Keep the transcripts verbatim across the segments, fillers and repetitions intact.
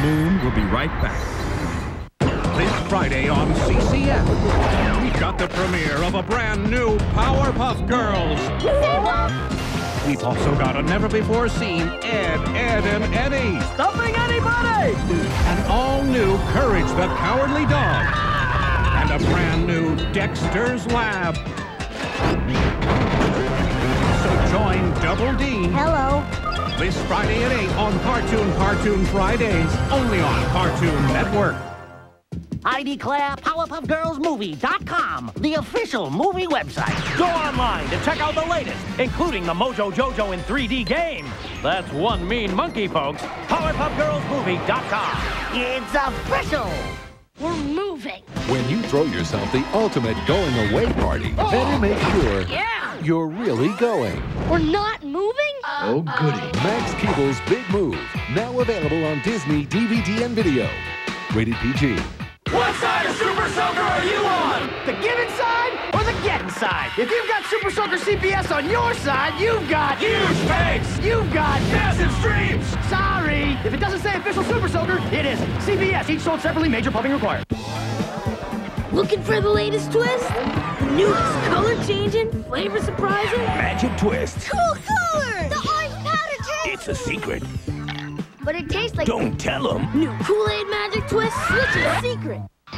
Moon will be right back. This Friday on C C F, we've got the premiere of a brand new Powerpuff Girls. We've also got a never-before-seen Ed, Ed, and Eddie. Stuffing anybody! An all-new Courage the Cowardly Dog. And a brand new Dexter's Lab. So join Double D. Hello. This Friday at eight on Cartoon Cartoon Fridays, only on Cartoon Network. I declare Powerpuff Girls Movie dot com, the official movie website. Go online to check out the latest, including the Mojo Jojo in three D game. That's one mean monkey, folks. Powerpuff Girls Movie dot com. It's official. We're moving. When you throw yourself the ultimate going-away party, oh. better make sure yeah. you're really going. We're not moving? Oh, goody. Max Keeble's Big Move, now available on Disney D V D and video. Rated P G. What side of Super Soaker are you on? The giving side or the getting side? If you've got Super Soaker C P S on your side, you've got huge fakes. You've got massive streams. Sorry. If it doesn't say official Super Soaker, it isn't. C P S, each sold separately, major pumping required. Looking for the latest twist? The newest color-changing, flavor-surprising? Magic Twist. Cool colors! The orange powder twist! It's a secret. But it tastes like... Don't tell them. New Kool-Aid Magic Twist, switch is secret.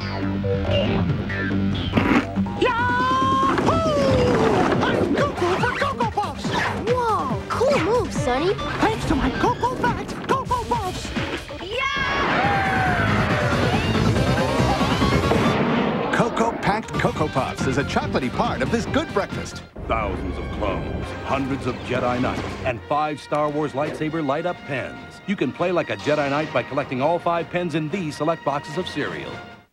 Yahoo! I'm Coco for Cocoa Puffs! Whoa, cool move, Sonny. Thanks to my Cocoa-packed Cocoa Puffs! Cocoa-packed Cocoa Puffs is a chocolatey part of this good breakfast. Thousands of clones, hundreds of Jedi Knights, and five Star Wars lightsaber light-up pens. You can play like a Jedi Knight by collecting all five pens in these select boxes of cereal.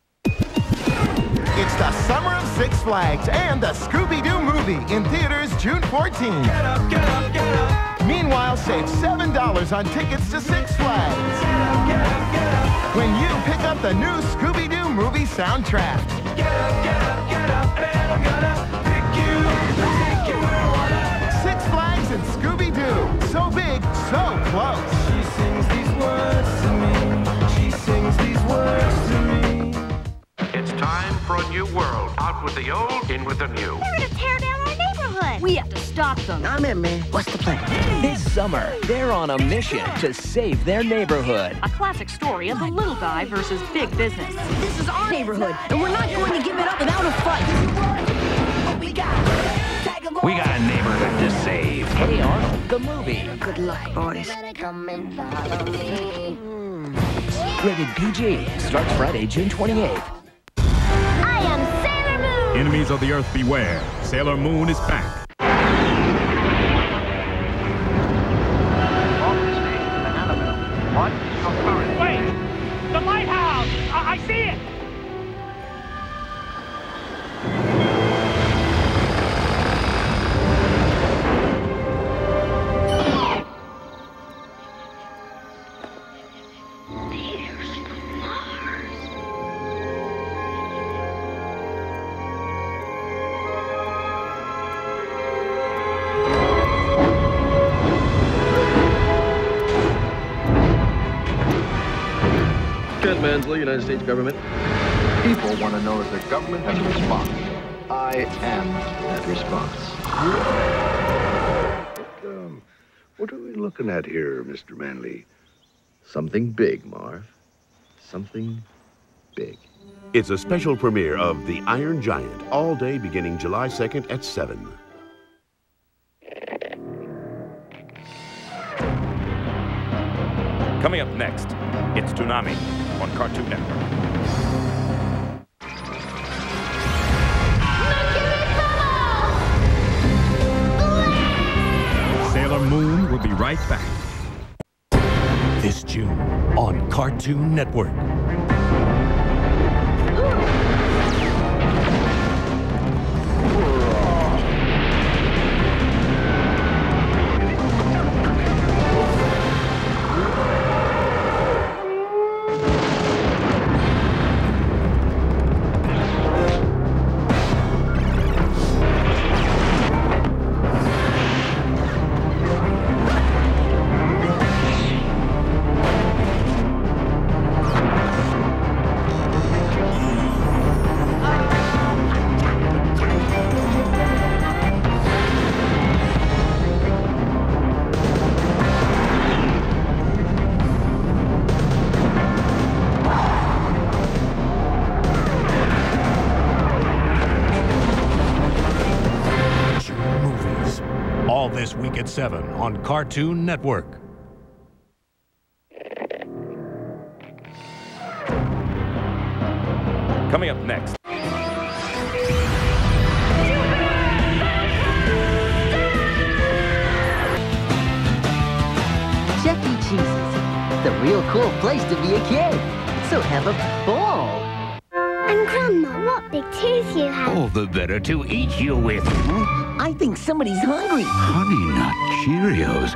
It's the Summer of Six Flags and the Scooby-Doo movie in theaters June fourteenth. Get up, get up, get up. Meanwhile, save seven dollars on tickets to Six Flags. Get up, get up, get up. When you pick up the new Scooby-Doo movie soundtrack. Get up, get up, get up, and I'm gonna pick you, take you where I wanna. Six Flags and Scooby-Doo. So big, so close. She sings these words to me. She sings these words to me. It's time for a new world. Out with the old, in with the new. They're gonna tear down our neighborhood. We have to stop them. I'm in, man. What's the plan? This summer, they're on a mission to save their neighborhood. A classic story of the little guy versus big business. This is our neighborhood, and we're not going to give it up without a fight. We got a neighborhood to save. Hey Arnold, the movie. Good luck, boys. Rated P G. Starts Friday, June twenty-eighth. I am Sailor Moon. Enemies of the Earth beware. Sailor Moon is back. What? Wait! The lighthouse! I, I see it! Kent Mansley, United States government. People want to know that their government has a response. I am that response. But, um, what are we looking at here, Mister Manley? Something big, Marv. Something big. It's a special premiere of The Iron Giant, all day beginning July second at seven. Coming up next, it's Toonami on Cartoon Network. Sailor Moon will be right back. This June on Cartoon Network. this week at seven on Cartoon Network. Coming up next. Chuck E. Cheese's, the real cool place to be a kid. So have a ball. And Grandma, what big teeth you have. Oh, the better to eat you with. I think somebody's hungry. Honey Nut Cheerios.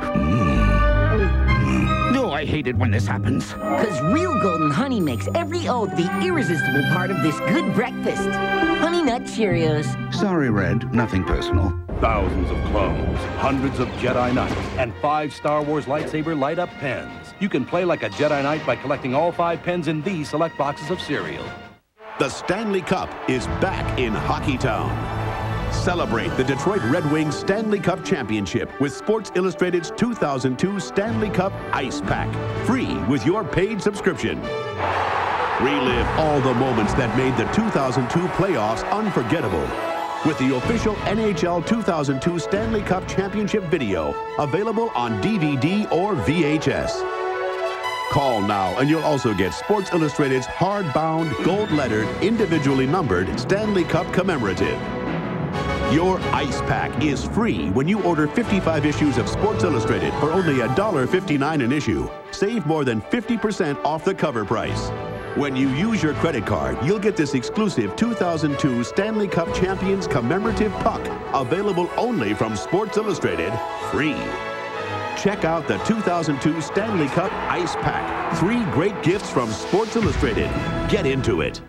Mm. No, I hate it when this happens. Because real golden honey makes every oath the irresistible part of this good breakfast. Honey Nut Cheerios. Sorry, Red. Nothing personal. Thousands of clones, hundreds of Jedi Knights, and five Star Wars lightsaber light-up pens. You can play like a Jedi Knight by collecting all five pens in these select boxes of cereal. The Stanley Cup is back in Hockeytown. Celebrate the Detroit Red Wings Stanley Cup Championship with Sports Illustrated's two thousand two Stanley Cup Ice Pack, free with your paid subscription. Relive all the moments that made the two thousand two playoffs unforgettable with the official N H L two thousand two Stanley Cup Championship video, available on D V D or V H S. Call now and you'll also get Sports Illustrated's hardbound, gold-lettered, individually numbered Stanley Cup commemorative. Your Ice Pack is free when you order fifty-five issues of Sports Illustrated for only one dollar fifty-nine an issue. Save more than fifty percent off the cover price. When you use your credit card, you'll get this exclusive two thousand two Stanley Cup Champions commemorative puck, available only from Sports Illustrated, free. Check out the two thousand two Stanley Cup Ice Pack. Three great gifts from Sports Illustrated. Get into it.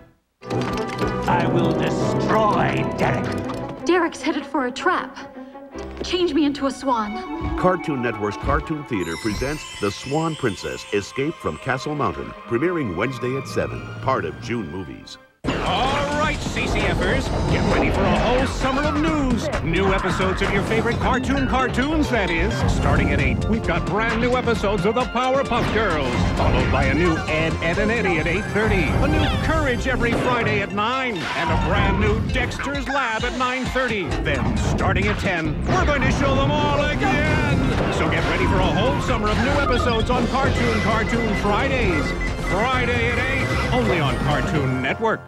I will destroy Derek. Derek's headed for a trap. Change me into a swan. Cartoon Network's Cartoon Theater presents The Swan Princess, Escape from Castle Mountain, premiering Wednesday at seven, part of June Movies. All right, C C Fers, get ready for a whole summer of news. New episodes of your favorite cartoon cartoons, that is. Starting at eight, we've got brand new episodes of the Powerpuff Girls, followed by a new Ed, Ed and Eddie at eight thirty, a new Courage every Friday at nine, and a brand new Dexter's Lab at nine thirty. Then, starting at ten, we're going to show them all again. So get ready for a whole summer of new episodes on Cartoon Cartoon Fridays. Friday at eight, only on Cartoon Network.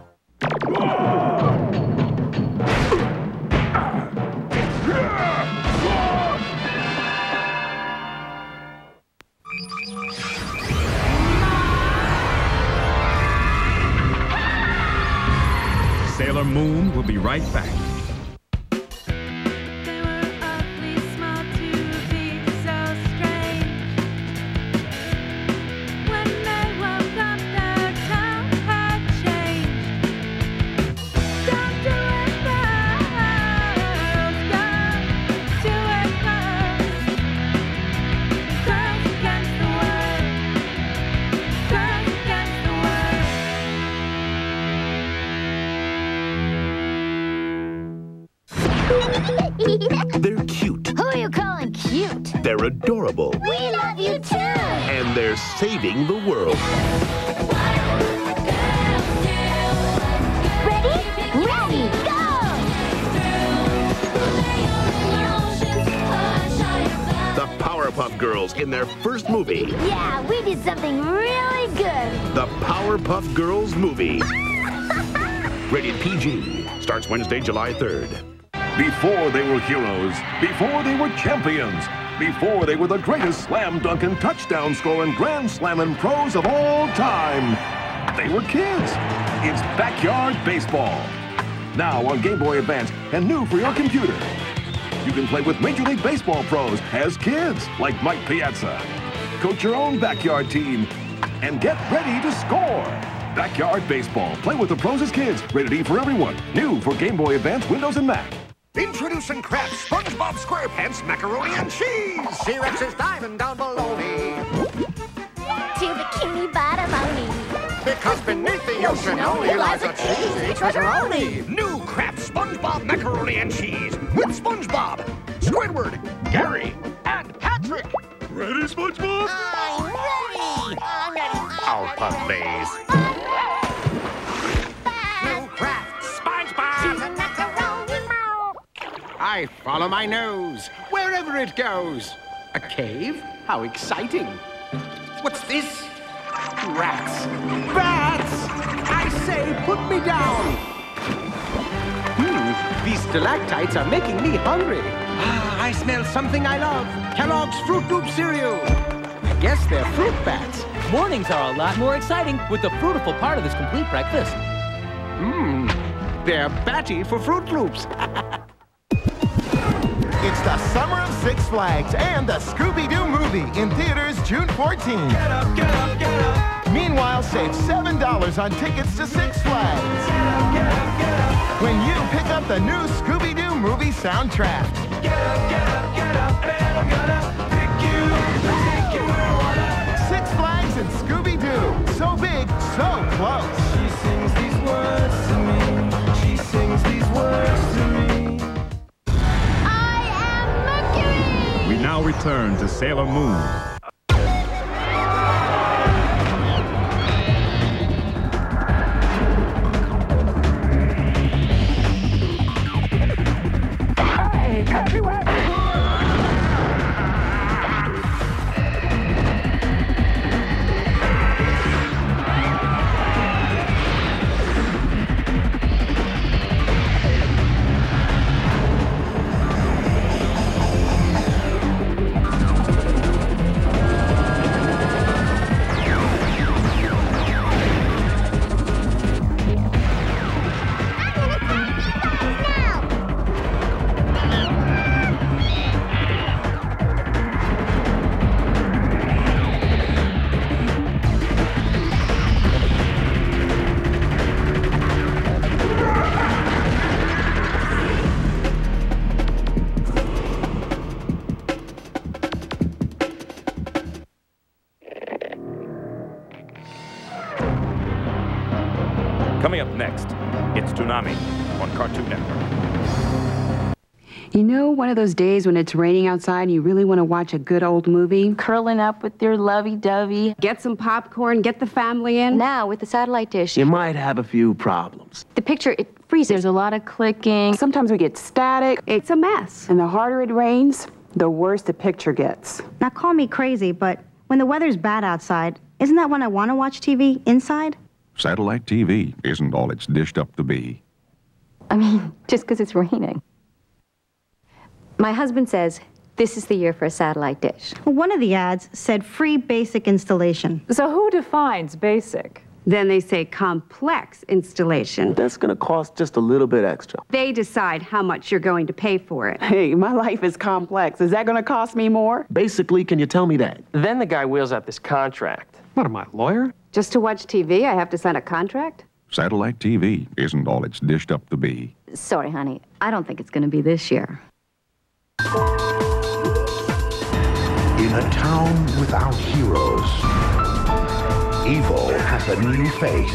Sailor Moon will be right back. They're cute. Who are you calling cute? They're adorable. We love you too! And they're saving the world. Ready? Ready, go! The Powerpuff Girls in their first movie. Yeah, we did something really good. The Powerpuff Girls movie. Rated P G. Starts Wednesday, July third. Before they were heroes, before they were champions, before they were the greatest slam dunking, touchdown scoring, grand slamming pros of all time, they were kids. It's Backyard Baseball. Now on Game Boy Advance and new for your computer. You can play with Major League Baseball pros as kids, like Mike Piazza. Coach your own backyard team and get ready to score. Backyard Baseball. Play with the pros as kids. Rated E for everyone. New for Game Boy Advance, Windows, and Mac. Introducing Kraft SpongeBob SquarePants Macaroni and Cheese! C-Rex's Diamond down below me. To Bikini Bottom-oni. Because beneath the ocean only lies a cheesy treasure-oni. New Kraft SpongeBob Macaroni and Cheese with SpongeBob, Squidward, Gary, and Patrick. Ready, SpongeBob? I'm ready! I'm ready! Oh, please. New Kraft SpongeBob! Cheese and macaroni. I I follow my nose, wherever it goes. A cave? How exciting. What's this? Rats. Bats! I say, put me down. Hmm, these stalactites are making me hungry. Ah, I smell something I love. Kellogg's Fruit Loop cereal. I guess they're fruit bats. Mornings are a lot more exciting with the fruitful part of this complete breakfast. Mmm, they're batty for Fruit Loops. It's the summer of Six Flags and the Scooby-Doo movie in theaters June fourteenth. Get up, get up, get up. Meanwhile, save seven dollars on tickets to Six Flags. Get up, get up, get up. When you pick up the new Scooby-Doo movie soundtrack. Get up, get up, get up, and I'm gonna pick you, take you where I wanna. Six Flags and Scooby-Doo. So big, so close. She sings these words to me. She sings these words to me. We now return to Sailor Moon. Hey, country wet. Coming up next, it's Toonami on Cartoon Network. You know, one of those days when it's raining outside and you really want to watch a good old movie? Curling up with your lovey-dovey. Get some popcorn, get the family in. Now, with the satellite dish, you might have a few problems. the picture, it freezes. There's a lot of clicking. Sometimes we get static. It's a mess. And the harder it rains, the worse the picture gets. Now, call me crazy, but when the weather's bad outside, isn't that when I want to watch T V inside? Satellite T V isn't all it's dished up to be. I mean, just because it's raining. My husband says this is the year for a satellite dish. Well, one of the ads said free basic installation. So who defines basic? Then they say complex installation. That's gonna cost just a little bit extra. They decide how much you're going to pay for it. Hey, my life is complex. Is that going to cost me more? Basically, can you tell me that? Then the guy wheels out this contract. What am I, a lawyer? Just to watch T V, I have to sign a contract? Satellite T V isn't all it's dished up to be. Sorry, honey. I don't think it's going to be this year. In a town without heroes, evil has a new face.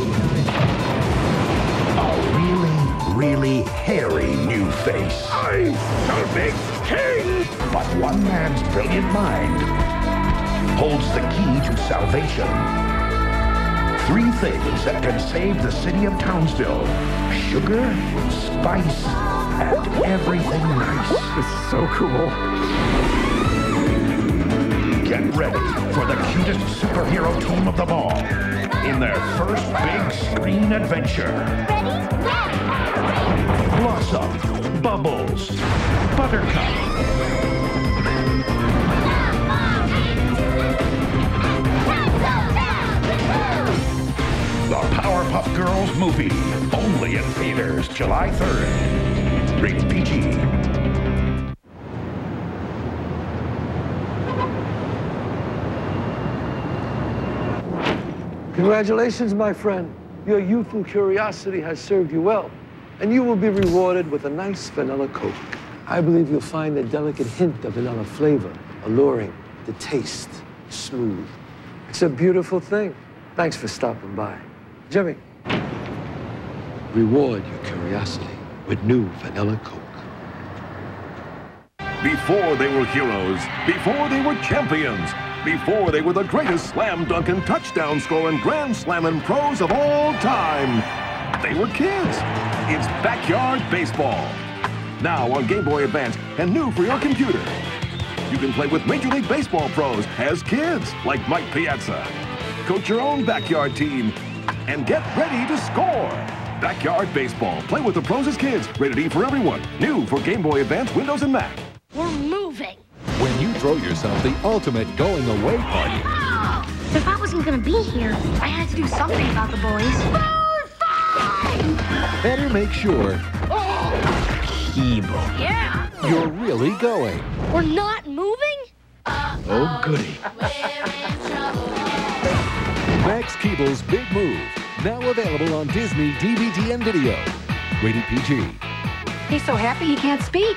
A really, really hairy new face. I shall make king! But one man's brilliant mind holds the key to salvation. Three things that can save the city of Townsville: sugar, spice, and everything nice. This is so cool. Get ready for the cutest superhero team of them all in their first big screen adventure. Blossom, Bubbles, Buttercup. The Powerpuff Girls movie, only in theaters July third. Rated P G. Congratulations, my friend. Your youthful curiosity has served you well, and you will be rewarded with a nice vanilla Coke. I believe you'll find the delicate hint of vanilla flavor alluring, the taste smooth. It's a beautiful thing. Thanks for stopping by. Jimmy, reward your curiosity with new vanilla Coke. Before they were heroes, before they were champions, before they were the greatest slam dunking, touchdown scoring, grand slamming pros of all time, they were kids. It's backyard baseball. Now on Game Boy Advance and new for your computer. You can play with Major League Baseball pros as kids, like Mike Piazza. Coach your own backyard team and get ready to score. Backyard Baseball. Play with the pros as kids. Rated E for everyone. New for Game Boy Advance, Windows, and Mac. We're moving. When you throw yourself the ultimate going-away party. Oh, if I wasn't gonna be here, I had to do something about the boys. Better make sure Evil. Yeah. you're really going. We're not moving? Oh, goody. Max Keeble's Big Move. Now available on Disney D V D and video. Rated P G. He's so happy he can't speak.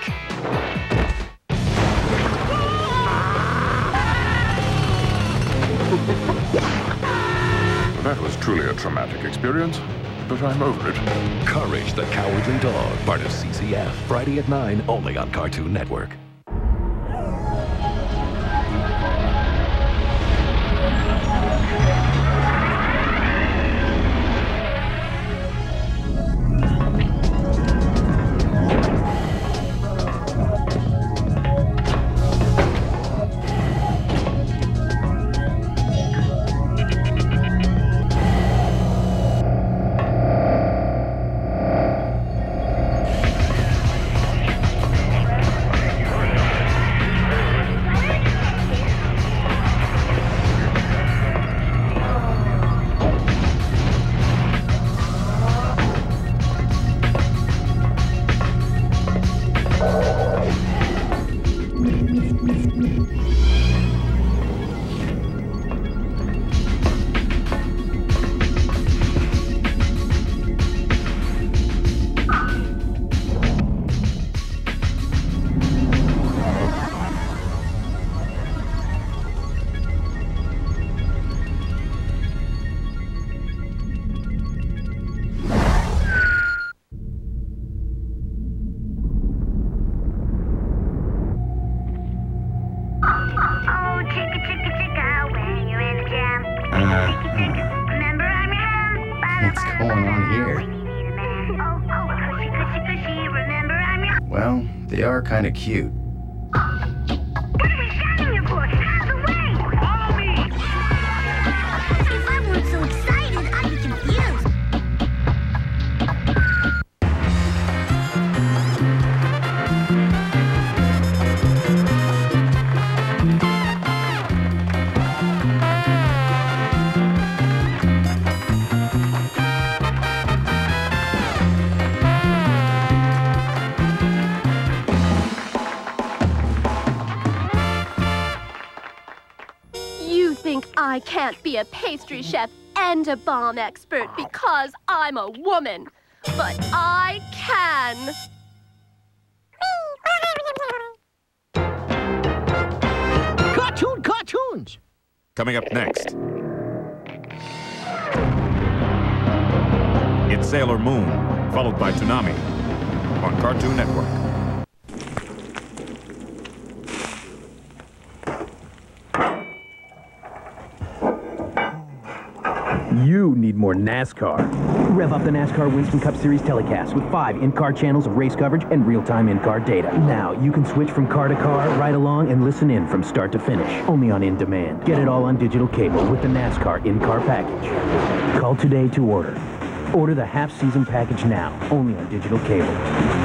That was truly a traumatic experience, but I'm over it. Courage the Cowardly Dog, part of C C F. Friday at nine, only on Cartoon Network. What's going on here? Well, they are kind of cute. If I weren't so excited, I'd be confused. You think I can't be a pastry chef and a bomb expert because I'm a woman, but I can. Cartoon cartoons! Coming up next. It's Sailor Moon, followed by Toonami on Cartoon Network. You need more NASCAR. Rev up the NASCAR Winston Cup Series telecast with five in-car channels of race coverage and real-time in-car data. Now, you can switch from car to car, ride along, and listen in from start to finish. Only on In Demand. Get it all on digital cable with the NASCAR in-car package. Call today to order. Order the half-season package now, only on digital cable.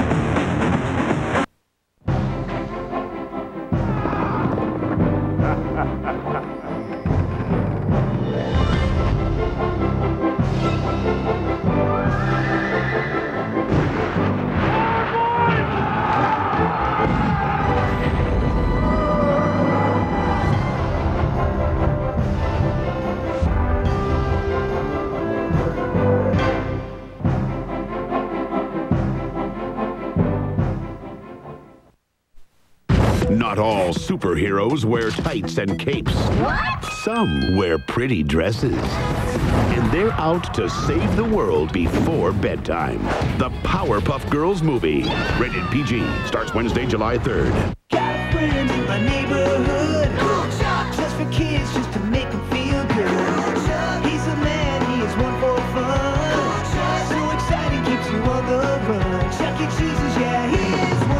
Not all superheroes wear tights and capes. What? Some wear pretty dresses. And they're out to save the world before bedtime. The Powerpuff Girls movie. Rated P G. Starts Wednesday, July third. Got a friend in my neighborhood. Just for kids, just to make them feel good. He's a man, he is one for fun. So exciting, keeps you on the run. Chuck E. Cheese's, yeah, he is one.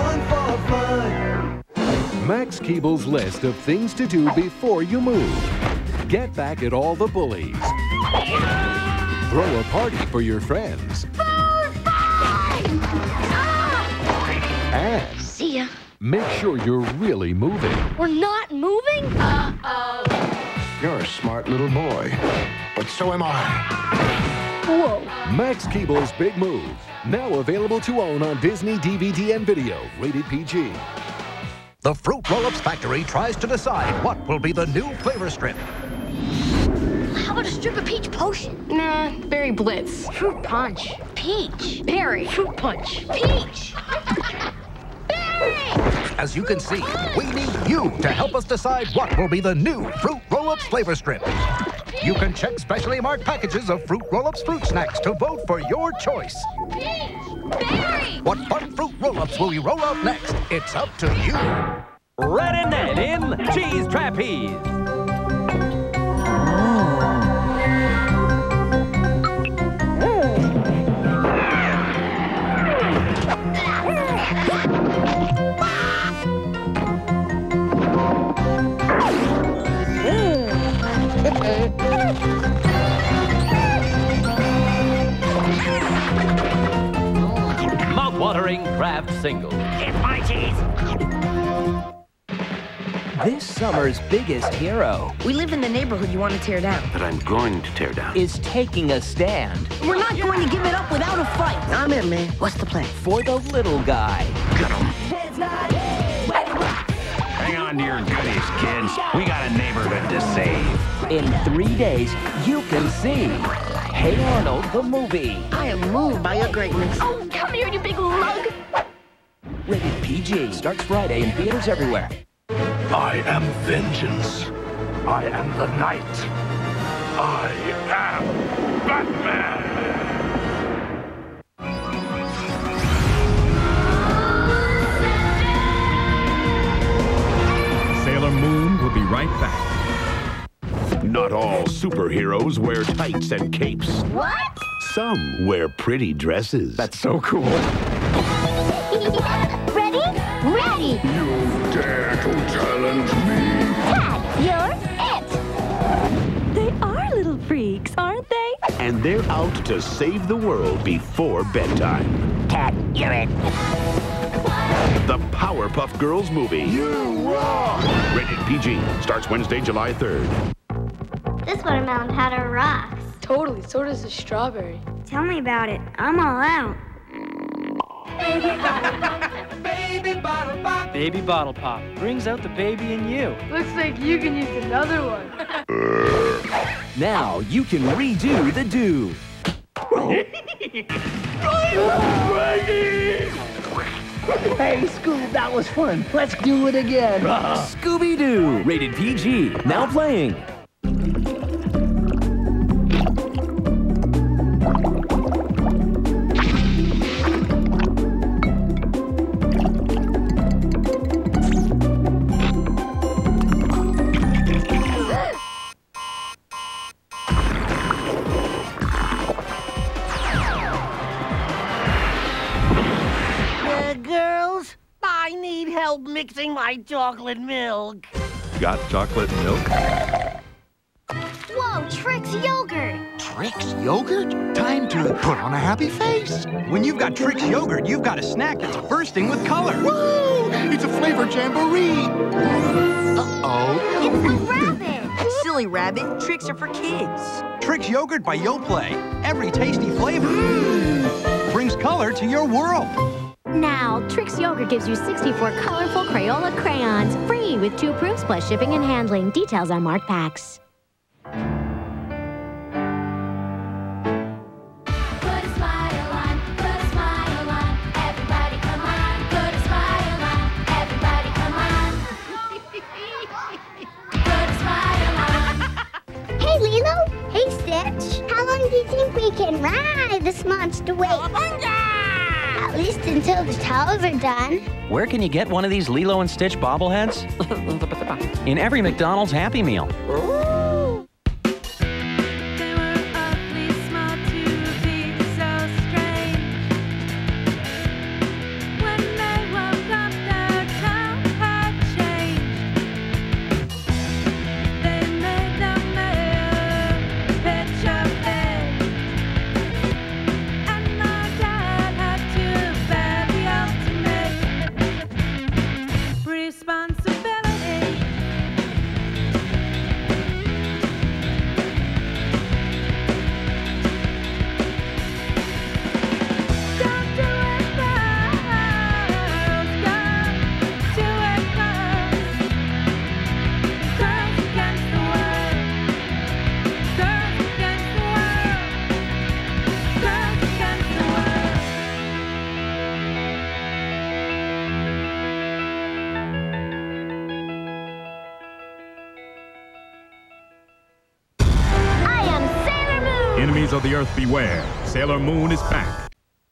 Max Keeble's list of things to do before you move. Get back at all the bullies. Throw a party for your friends. And See ya. make sure you're really moving. We're not moving? Uh-oh. You're a smart little boy, but so am I. Whoa. Max Keeble's Big Move. Now available to own on Disney D V D and video. Rated P G. The Fruit Roll-Ups factory tries to decide what will be the new flavor strip. How about a strip of peach potion? Nah, berry blitz. Fruit punch. Peach. Berry. Fruit punch. Peach. As you can see, we need you to help us decide what will be the new Fruit Roll-Ups flavor strip. You can check specially marked packages of Fruit Roll-Ups fruit snacks to vote for your choice. Peach. Berry. What fun Fruit Roll-Ups will we roll out next? It's up to you. Red and Ned in Cheese Trapeze. Mouth-watering craft single. It's my cheese. This summer's biggest hero We live in the neighborhood you want to tear down. that I'm going to tear down is taking a stand We're not going to give it up without a fight. I'm in, man. What's the plan? for the little guy. Hang on to your goodies, kids. We got a neighborhood to save. In three days, you can see Hey Arnold, the movie. I am moved by your greatness. Oh, come here, you big lug. Rated P G. Starts Friday in theaters everywhere. I am vengeance. I am the night. I am Batman. Sailor Moon will be right back. Not all superheroes wear tights and capes. What? Some wear pretty dresses. That's so cool. Ready? Ready. You dare to challenge me? Tad, you're it. They are little freaks, aren't they? And they're out to save the world before bedtime. Tad, you're it. The Powerpuff Girls movie. You rock! Rated P G. Starts Wednesday, July third. This watermelon powder rocks. Totally, so does the strawberry. Tell me about it. I'm all out. Baby bottle pop. Baby bottle pop brings out the baby in you. Looks like you can use another one. Now you can redo the do. Hey, Scoob, that was fun. Let's do it again. Scooby-Doo. Rated P G. Now playing. Mixing my chocolate milk. Got chocolate milk? Whoa, Trix yogurt. Trix yogurt? Time to put on a happy face. When you've got Trix yogurt, you've got a snack that's bursting with color. Woo! It's a flavor jamboree. Uh-oh. It's a rabbit. Silly rabbit, Trix are for kids. Trix yogurt by Yoplait. Every tasty flavor brings color to your world. Now, Trix Yogurt gives you sixty-four colorful Crayola crayons, free with two proofs plus shipping and handling. Details on marked packs. Put a smile on, put a smile on. Everybody come on, put a smile on. Everybody come on. Put a smile on. Hey, Lilo. Hey, Stitch. How long do you think we can ride this monster wave? At least until the towels are done. Where can you get one of these Lilo and Stitch bobbleheads? In every McDonald's Happy Meal. Enemies of the Earth beware. Sailor Moon is back.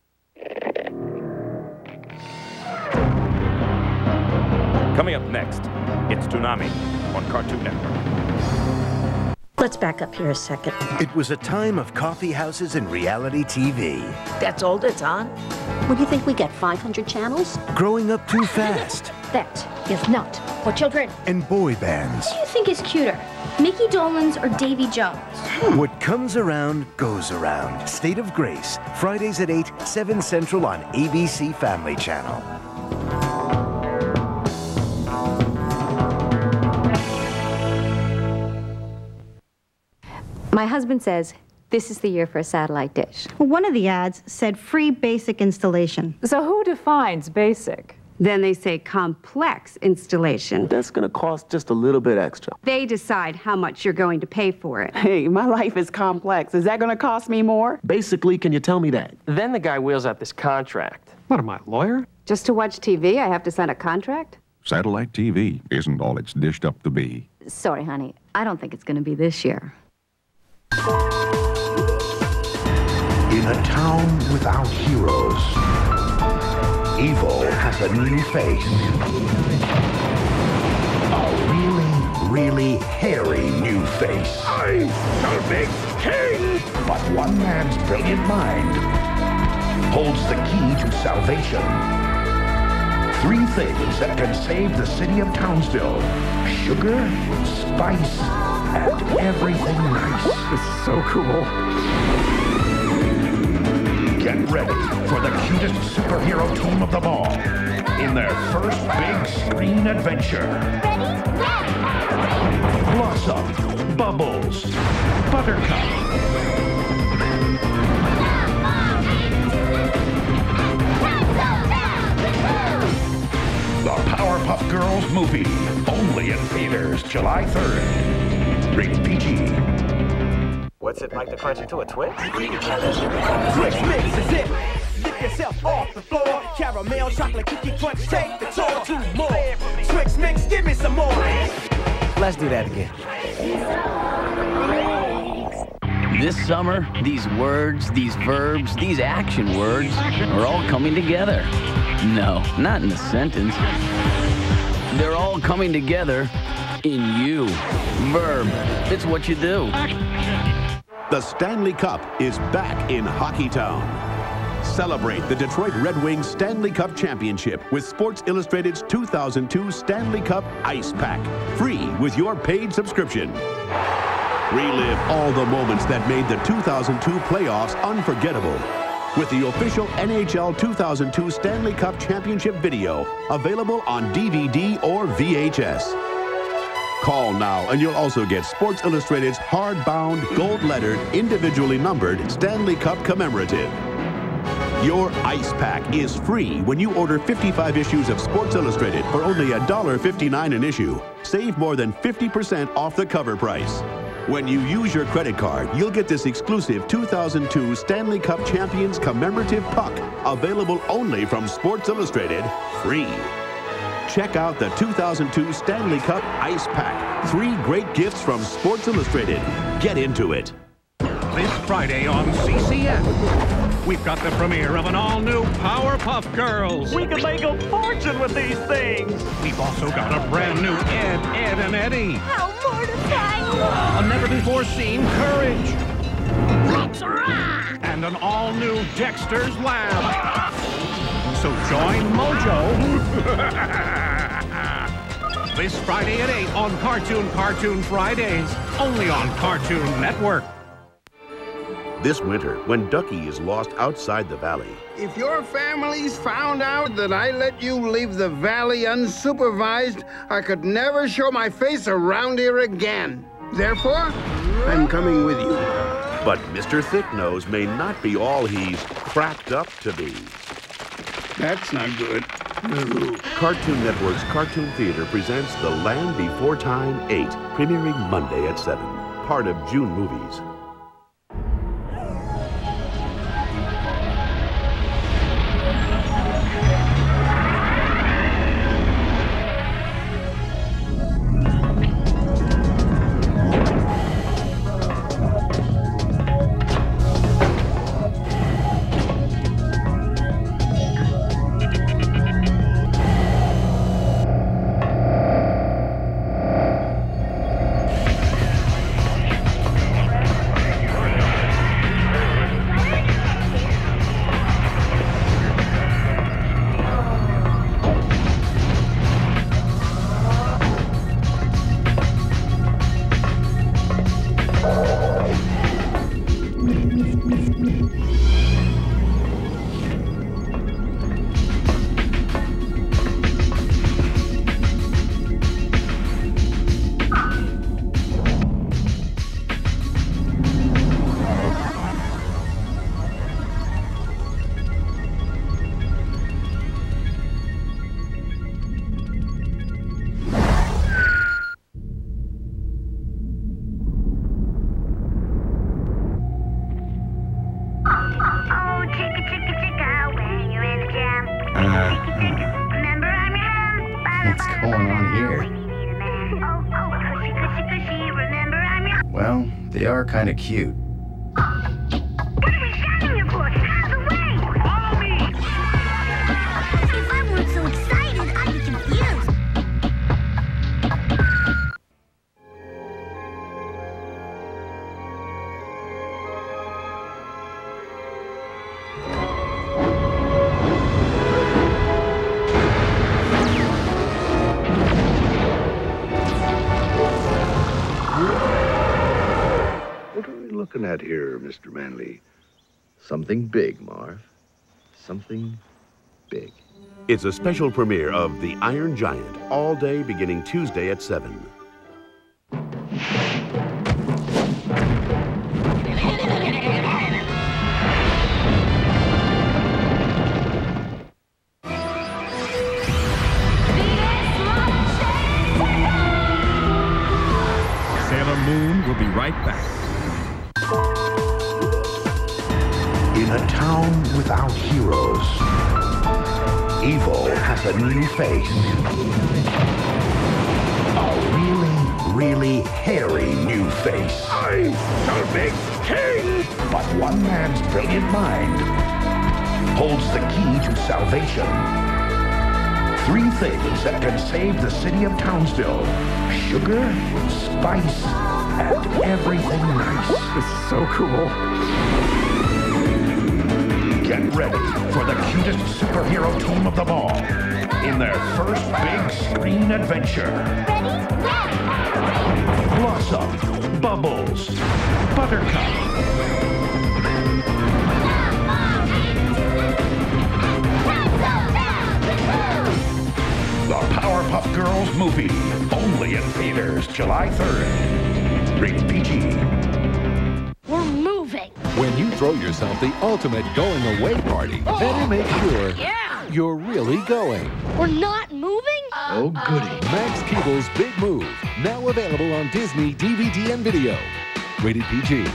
Coming up next, it's Toonami on Cartoon Network. Let's back up here a second. It was a time of coffee houses and reality T V. That's all that's on? What do you think we get, five hundred channels? Growing up too fast. That is not for children. And boy bands. What do you think is cuter, Mickey Dolenz or Davy Jones? What comes around goes around. State of Grace, Fridays at eight, seven Central on A B C Family Channel. My husband says this is the year for a satellite dish. Well, one of the ads said free basic installation. So who defines basic? Then they say complex installation. That's gonna cost just a little bit extra. They decide how much you're going to pay for it. Hey, my life is complex. Is that gonna cost me more? Basically, can you tell me that? Then the guy wheels out this contract. What am I, a lawyer? Just to watch T V, I have to sign a contract? Satellite T V isn't all it's dished up to be. Sorry, honey. I don't think it's going to be this year. In a town without heroes, evil has a new face. A really, really hairy new face. I'm the big king! But one man's brilliant mind holds the key to salvation. Three things that can save the city of Townsville: sugar, spice, and everything nice. This is so cool. Get ready for the cutest superhero team of them all in their first big screen adventure. Blossom, Bubbles, Buttercup. The Powerpuff Girls movie, only in theaters July third. Rated P G. What's it like to crunch into a Twix? Twix mix is it. Lift yourself off the floor. Caramel, chocolate, cookie crunch, take the tour. Two more. Twix mix, give me some more. Let's do that again. This summer, these words, these verbs, these action words are all coming together. No, not in a sentence. They're all coming together in you. Verb. It's what you do. The Stanley Cup is back in Hockeytown. Celebrate the Detroit Red Wings Stanley Cup Championship with Sports Illustrated's two thousand two Stanley Cup Ice Pack, free with your paid subscription. Relive all the moments that made the two thousand two playoffs unforgettable with the official N H L two thousand two Stanley Cup Championship video, available on D V D or V H S. Call now and you'll also get Sports Illustrated's hardbound, gold-lettered, individually numbered Stanley Cup commemorative. Your Ice Pack is free when you order fifty-five issues of Sports Illustrated for only one dollar fifty-nine an issue. Save more than fifty percent off the cover price. When you use your credit card, you'll get this exclusive two thousand two Stanley Cup Champions commemorative puck, available only from Sports Illustrated, free. Check out the two thousand two Stanley Cup Ice Pack. Three great gifts from Sports Illustrated. Get into it. This Friday on C C N, we've got the premiere of an all-new Powerpuff Girls. We could make a fortune with these things. We've also got a brand new Ed, Ed, and Eddie. How mortifying! A never-before-seen Courage. Let's rock! And an all-new Dexter's Lab. So join Mojo this Friday at eight on Cartoon Cartoon Fridays, only on Cartoon Network. This winter, when Ducky is lost outside the valley, if your family's found out that I let you leave the valley unsupervised, I could never show my face around here again. Therefore, I'm coming with you. But Mister Thicknose may not be all he's cracked up to be. That's not good. Cartoon Network's Cartoon Theater presents The Land Before Time eight, premiering Monday at seven. Part of June Movies. down here. Well, they are kind of cute. If I weren't so excited, I'd be confused. What are we looking at here, Mister Manley? Something big, Marv. Something big. It's a special premiere of The Iron Giant, all day beginning Tuesday at seven. Sailor Moon will be right back. In a town without heroes, evil has a new face. A really, really hairy new face. I'm the big king! But one man's brilliant mind holds the key to salvation. Three things that can save the city of Townsville. Sugar, spice, and everything nice. This is so cool. Get ready for the cutest superhero team of them all in their first big screen adventure. Blossom, Bubbles, Buttercup. The Powerpuff Girls movie, only in theaters July third. Rated P G. We're moving. When you throw yourself the ultimate going away party, Oh, better make sure yeah. you're really going. We're not moving? Oh, goody. Max Keeble's Big Move, now available on Disney D V D and video. Rated P G.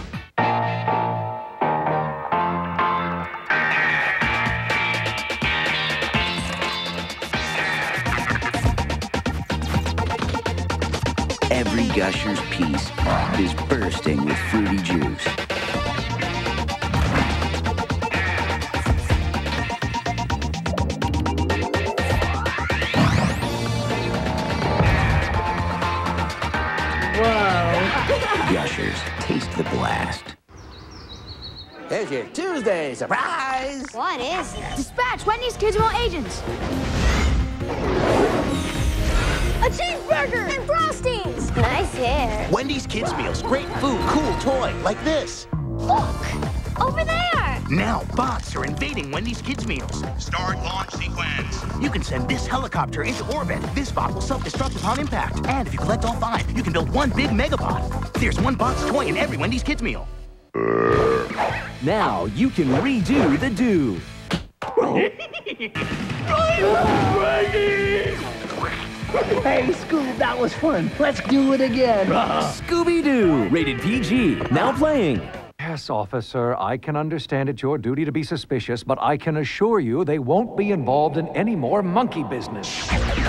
Every Gusher's piece is bursting with fruity juice. Whoa. Gushers, taste the blast. Here's your Tuesday surprise. What is it? Dispatch Wendy's Kids Meal agents. A cheeseburger and Frosties. Nice hair. Wendy's Kids Meals. Great food, cool toy, like this. Look, over there. Now bots are invading Wendy's Kids Meals. Start launch sequence. You can send this helicopter into orbit. This bot will self-destruct upon impact. And if you collect all five, you can build one big megabot. There's one bot's toy in every Wendy's Kids Meal. Now you can redo the do. Hey, Scoob, that was fun. Let's do it again. Scooby-Doo, rated P G, now playing. Yes, officer, I can understand it's your duty to be suspicious, but I can assure you they won't be involved in any more monkey business.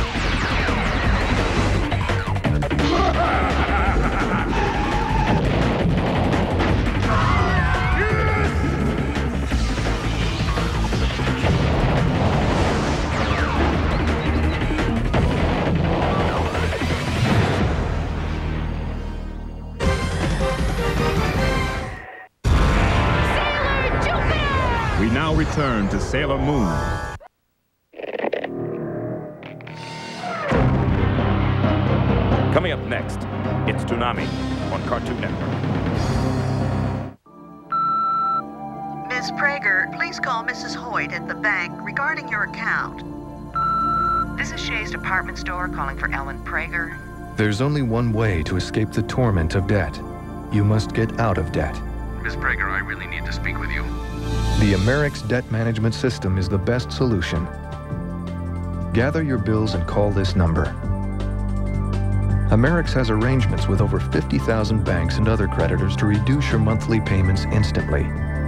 We now return to Sailor Moon. Coming up next, it's Toonami on Cartoon Network. Miz Prager, please call Missus Hoyt at the bank regarding your account. This is Shay's department store calling for Ellen Prager. There's only one way to escape the torment of debt. You must get out of debt. Miz Prager, I really need to speak with you. The Amerix debt management system is the best solution. Gather your bills and call this number. Amerix has arrangements with over fifty thousand banks and other creditors to reduce your monthly payments instantly.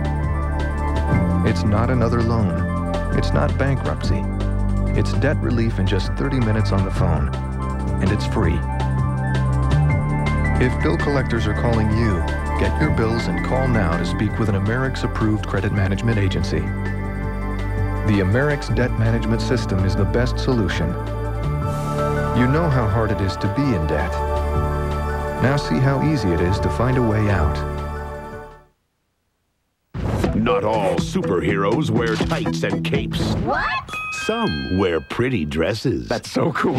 It's not another loan. It's not bankruptcy. It's debt relief in just thirty minutes on the phone. it's free. If bill collectors are calling you, get your bills and call now to speak with an Amerix approved credit management agency. The Amerix debt management system is the best solution. You know how hard it is to be in debt. Now see how easy it is to find a way out. Not all superheroes wear tights and capes. What? Some wear pretty dresses. That's so cool.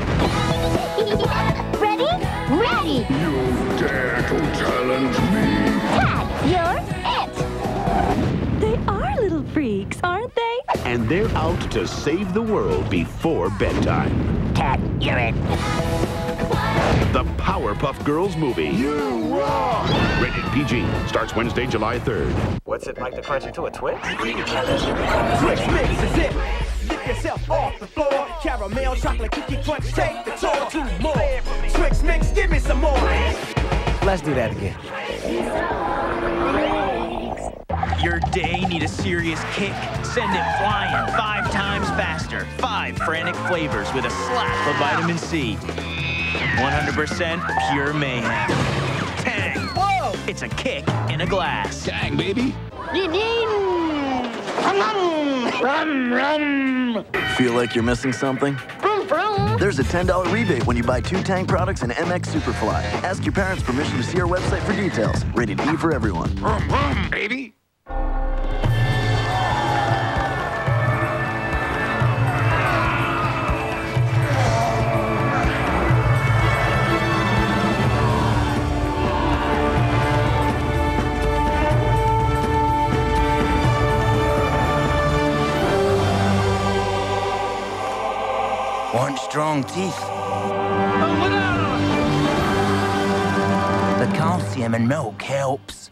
Ready? Ready! You dare to challenge me? Cat, you're it! They are little freaks, aren't they? And they're out to save the world before bedtime. Cat, you're it! The Powerpuff Girls movie. You rock! Rated P G. Starts Wednesday, July third. What's it like to crunch into a Twix? Twix mix is it. Lift yourself off the floor. Caramel, chocolate, cookie crunch. Take the tour. Two more. Twix mix, give me some more. Let's do that again. Your day need a serious kick? Send it flying five times faster. Five frantic flavors with a slap of vitamin C. one hundred percent pure mayhem. Tang. Whoa! It's a kick in a glass. Tang, baby. Rum, rum. Feel like you're missing something? Vroom, vroom. There's a ten dollar rebate when you buy two Tang products and M X Superfly. Ask your parents' permission to see our website for details. Rated E for everyone. Rum, rum, baby. Want strong teeth? The calcium in milk helps.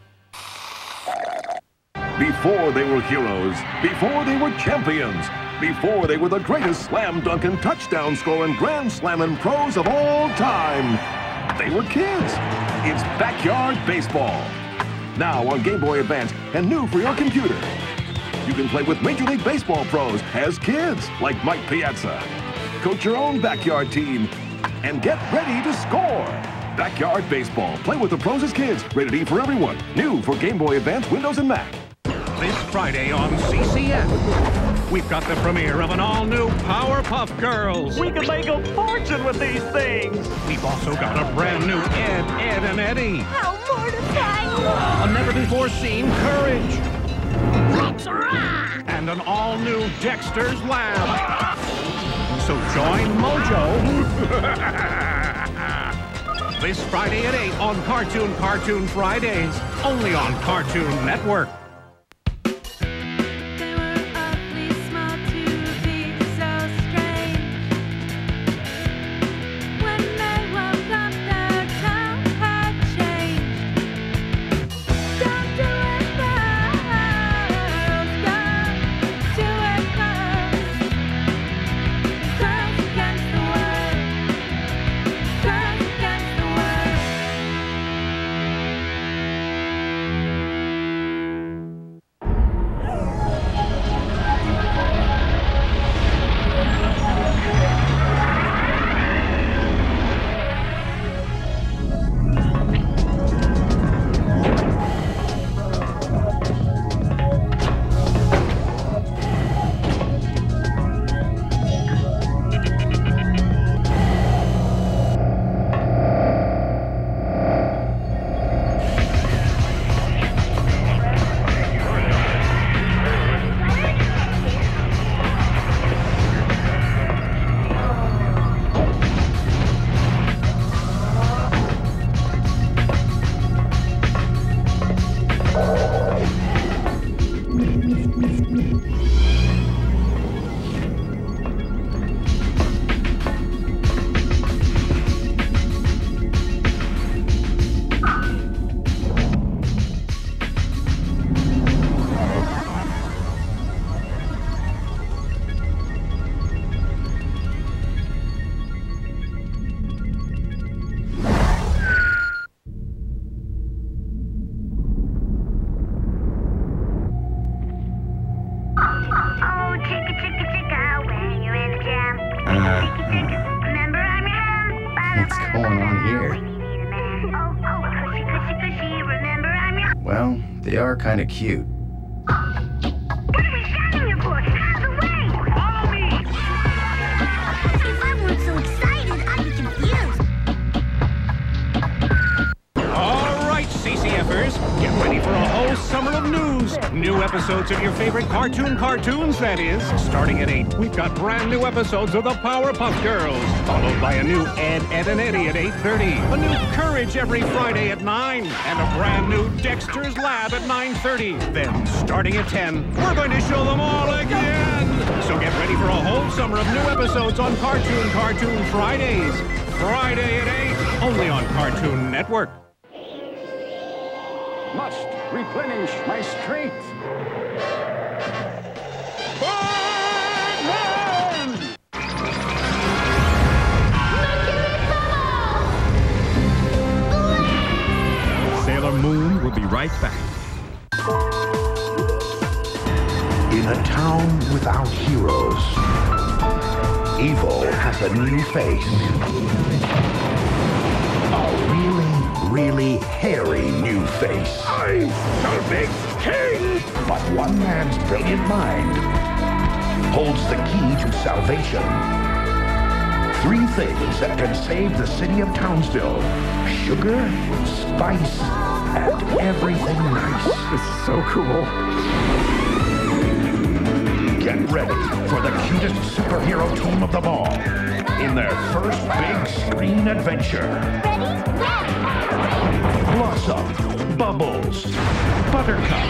Before they were heroes, before they were champions, before they were the greatest slam dunking, touchdown scoring, grand slamming pros of all time, they were kids. It's backyard baseball. Now on Game Boy Advance and new for your computer. You can play with Major League Baseball pros as kids, like Mike Piazza. Coach your own backyard team and get ready to score. Backyard Baseball. Play with the pros as kids. Rated E for everyone. New for Game Boy Advance, Windows, and Mac. This Friday on C C N, we've got the premiere of an all-new Powerpuff Girls. We can make a fortune with these things. We've also got a brand new Ed, Ed, and Eddie. How mortifying! A never-before-seen Courage. Let's rock! And an all-new Dexter's Lab. So join Mojo this Friday at eight on Cartoon Cartoon Fridays, only on Cartoon Network. What's going on here? Well, they are kind of cute. If I weren't so excited, I'd be confused. All right, C C Fers, get ready for a whole summer of news. New episodes of your favorite cartoon cartoons, that is. Starting at eight, we've got brand new episodes of the Powerpuff Girls, followed by a new Ed, Ed and Eddie at eight thirty, a new Courage every Friday at nine, and a brand new Dexter's Lab at nine thirty. Then, starting at ten, we're going to show them all again. So get ready for a whole summer of new episodes on Cartoon Cartoon Fridays. Friday at eight, only on Cartoon Network. Must replenish my strength. Sailor Moon will be right back. In a town without heroes, evil has a new face. A really, really hairy new face. I shall make king! But one man's brilliant mind holds the key to salvation. Three things that can save the city of Townsville: sugar, spice, and everything nice. This is so cool. Get ready for the cutest superhero team of them all in their first big screen adventure. Blossom, Bubbles, Buttercup.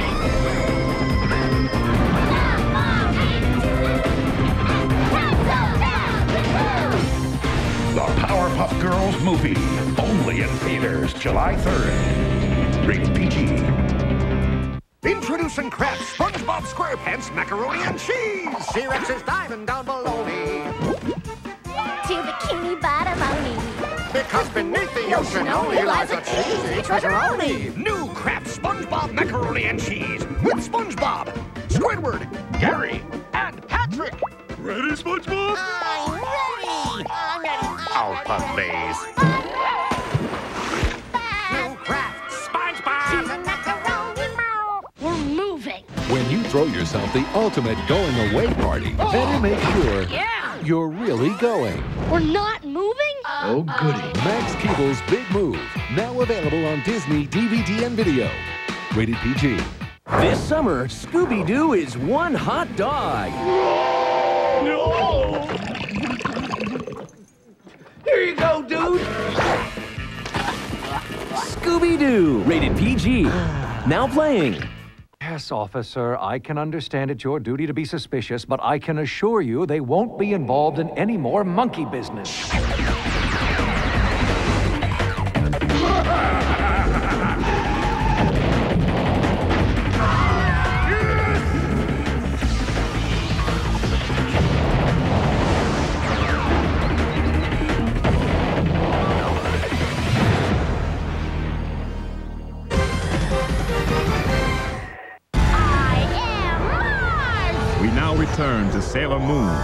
The Powerpuff Girls movie, only in theaters July third. Rated P G. Introducing Kraft SpongeBob SquarePants Macaroni and Cheese! T-Rex is diving down below me. To Bikini Bottom only. Because beneath the ocean only lies a cheesy treasure only. New Kraft SpongeBob Macaroni and Cheese with SpongeBob, Squidward, Gary, and Patrick. Ready, SpongeBob? I'm ready. I'm ready. Oh, please. New Kraft SpongeBob. We're moving. When you throw yourself the ultimate going away party, better make sure Yeah. you're really going. We're not moving? Oh, goody. Max Keeble's Big Move, now available on Disney D V D and video. Rated P G. This summer, Scooby-Doo is one hot dog. No! Here you go, dude. Scooby-Doo, rated P G. Now playing. Yes, officer, I can understand it's your duty to be suspicious, but I can assure you they won't be involved in any more monkey business. We now return to Sailor Moon.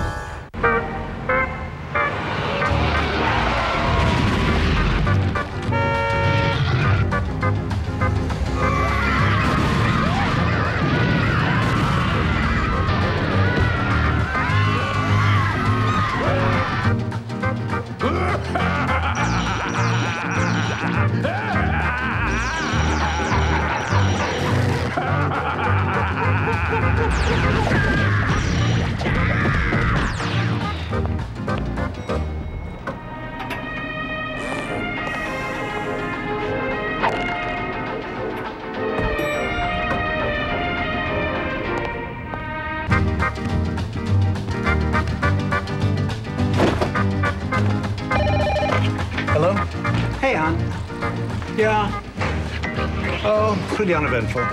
Hello? Hey, hon. Yeah. Oh, pretty uneventful.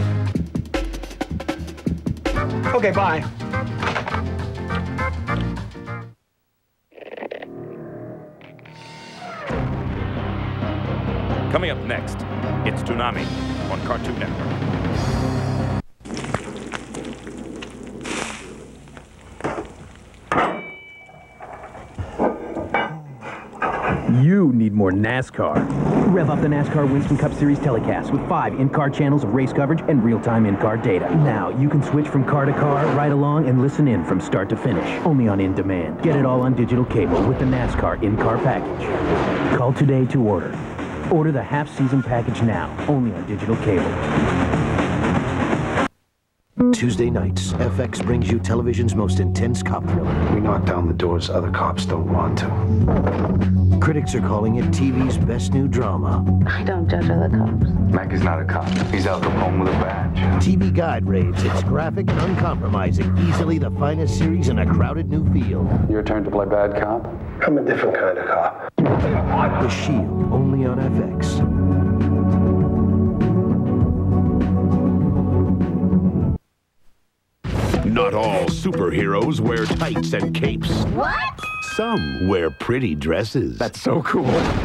Okay, bye. Coming up next, it's Toonami on Cartoon Network. You need more NASCAR. Rev up the NASCAR Winston Cup Series telecast with five in-car channels of race coverage and real-time in-car data. Now, you can switch from car to car, ride along, and listen in from start to finish. Only on In Demand. Get it all on digital cable with the NASCAR in-car package. Call today to order. Order the half-season package now. Only on digital cable. Tuesday nights, F X brings you television's most intense cop thriller. We knock down the doors other cops don't want to. Critics are calling it T V's best new drama. I don't judge other cops. Mackey's not a cop. He's Al Capone with a badge. T V Guide rates it's graphic and uncompromising, easily the finest series in a crowded new field. Your turn to play bad cop? I'm a different kind of cop. The Shield, only on F X. Not all superheroes wear tights and capes. What? Some wear pretty dresses. That's so cool.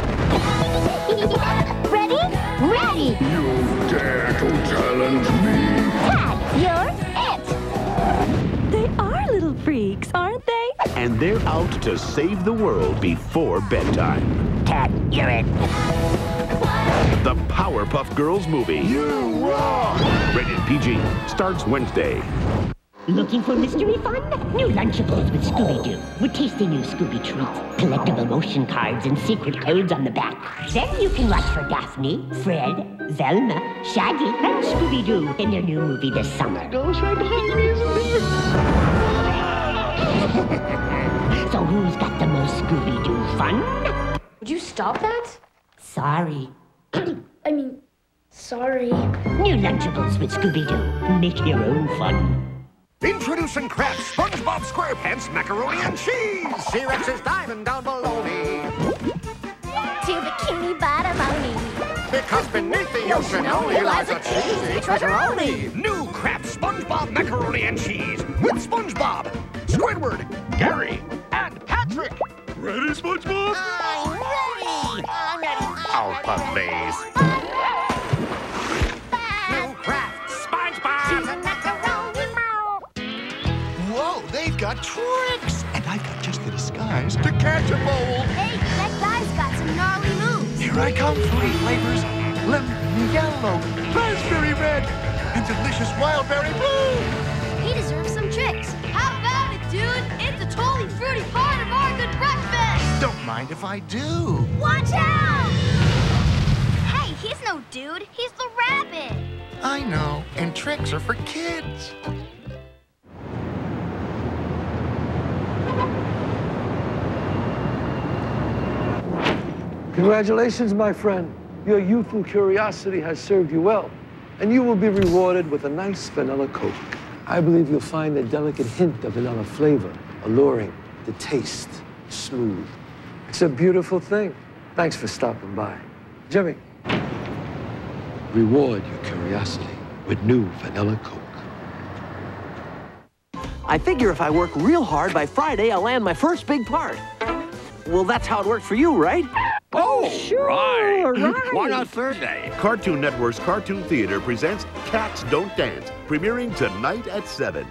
Ready? Ready! You dare to challenge me? Tad, you're it! They are little freaks, aren't they? And they're out to save the world before bedtime. Tad, you're it! The Powerpuff Girls movie. You rock! Rated P G. Starts Wednesday. Looking for mystery fun? New Lunchables with Scooby-Doo. With tasty new Scooby treats, collectible motion cards, and secret codes on the back. Then you can watch for Daphne, Fred, Velma, Shaggy, and Scooby-Doo in their new movie this summer. Goes right behind me, isn't it? So who's got the most Scooby-Doo fun? Would you stop that? Sorry. I mean, sorry. New Lunchables with Scooby-Doo. Make your own fun. Introducing Kraft SpongeBob SquarePants Macaroni and Cheese! C-Rex's diving down below me. To Bikini Bottom-oni. Because beneath the ocean only lies a cheesy treasure only. New Kraft SpongeBob Macaroni and Cheese with SpongeBob, Squidward, Gary, and Patrick. Ready, SpongeBob? I'm ready! I'm ready! Oh, please. New Kraft SpongeBob. Whoa, they've got tricks! And I've got just the disguise to catch a bowl. Hey, that guy's got some gnarly moves. Here I come, fruity flavors. Lemon yellow, raspberry red, and delicious wildberry blue. He deserves some tricks. How about it, dude? It's a totally fruity part of our good breakfast. Don't mind if I do. Watch out! Hey, he's no dude. He's the rabbit. I know, and tricks are for kids. Congratulations, my friend. Your youthful curiosity has served you well, and you will be rewarded with a nice vanilla Coke. I believe you'll find the delicate hint of vanilla flavor alluring, the taste smooth. It's a beautiful thing. Thanks for stopping by. Jimmy, reward your curiosity with new vanilla Coke. I figure if I work real hard, by Friday, I'll land my first big part. Well, that's how it worked for you, right? Oh, sure, right. right. Why not Thursday? Cartoon Network's Cartoon Theater presents Cats Don't Dance, premiering tonight at seven.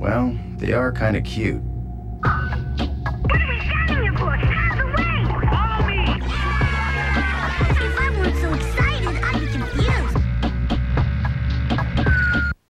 Well, they are kind of cute.